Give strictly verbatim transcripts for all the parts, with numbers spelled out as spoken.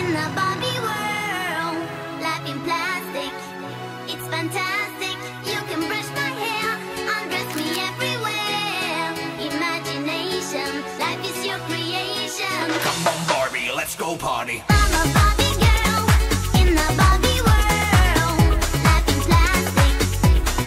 In the Barbie world, life in plastic, it's fantastic. You can brush my hair, undress me everywhere. Imagination, life is your creation. Come on, Barbie, let's go party. I'm a Barbie girl in the Barbie world, life in plastic.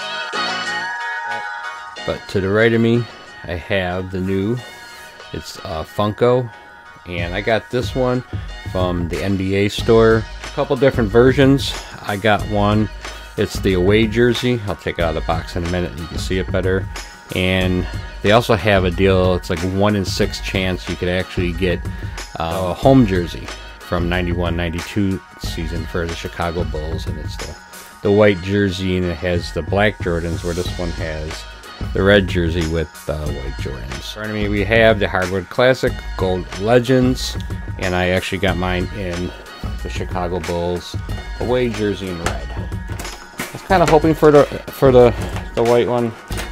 But to the right of me, I have the new, it's uh, Funko, and I got this one from the N B A store. A couple different versions. I got one, it's the away jersey. I'll take it out of the box in a minute and you can see it better. And they also have a deal, it's like one in six chance you could actually get uh, a home jersey from ninety-one ninety-two season for the Chicago Bulls, and it's the, the white jersey, and it has the black Jordans, where this one has the red jersey with uh, white Jordans. In front of me we have the Hardwood Classic Gold Legends, and I actually got mine in the Chicago Bulls away jersey in red. I was kind of hoping for the for the the white one,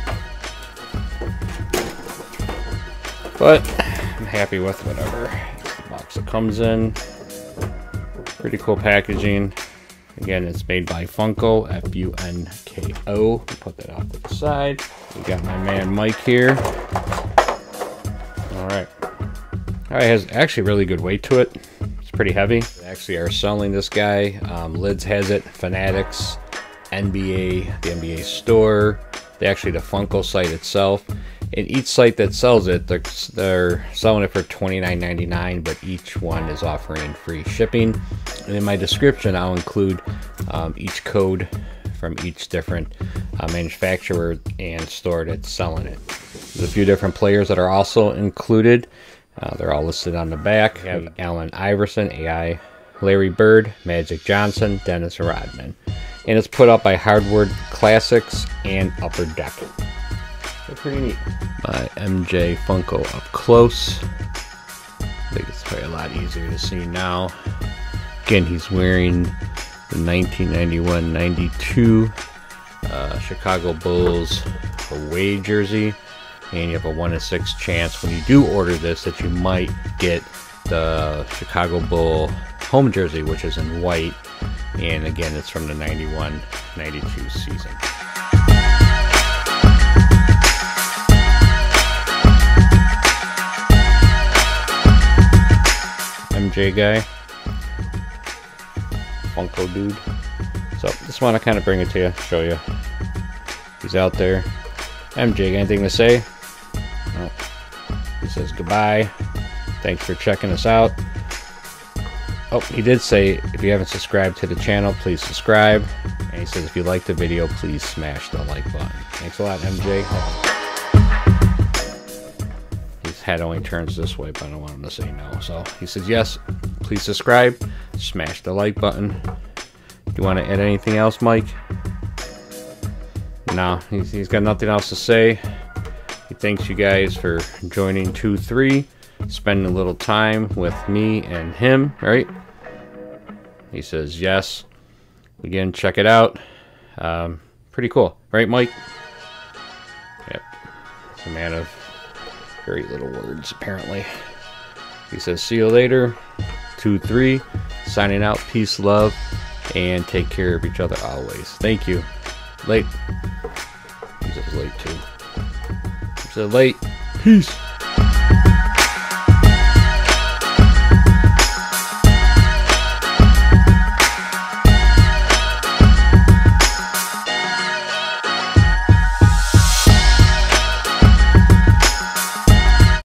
but I'm happy with whatever the box it comes in. Pretty cool packaging. Again, it's made by Funko, F U N K O. Put that off to the side. We got my man Mike here. Alright. Alright, it has actually really good weight to it. It's pretty heavy. They actually are selling this guy. Um, Lids has it, Fanatics, N B A, the N B A store. They actually, the Funko site itself. And each site that sells it, they're, they're selling it for twenty-nine ninety-nine, but each one is offering free shipping. And in my description, I'll include um, each code from each different uh, manufacturer and store that's selling it. There's a few different players that are also included. Uh, they're all listed on the back. We have Allen Iverson, A I, Larry Bird, Magic Johnson, Dennis Rodman. And it's put up by Hardwood Classics and Upper Deck. So pretty neat. My M J Funko up close. I think it's probably a lot easier to see now. Again, he's wearing the nineteen ninety-one ninety-two uh, Chicago Bulls away jersey. And you have a one in six chance when you do order this that you might get the Chicago Bull home jersey, which is in white. And again, it's from the ninety-one ninety-two season. M J guy, Funko dude. So just want to kind of bring it to you, show you he's out there. M J, anything to say? No. He says goodbye. Thanks for checking us out. Oh, he did say if you haven't subscribed to the channel, please subscribe. And he says if you like the video, please smash the like button. Thanks a lot, M J. His head only turns this way, but I don't want him to say no. So he says yes, please subscribe, smash the like button. Do you want to add anything else, Mike? No, he's, he's got nothing else to say. He thanks you guys for joining two three, spending a little time with me and him, right? He says yes. Again, check it out. Um, pretty cool, right, Mike? Yep. He's a man of very little words, apparently. He says, see you later. two three, signing out. Peace, love, and take care of each other always. Thank you. Late. He says late, too. He said late. Peace.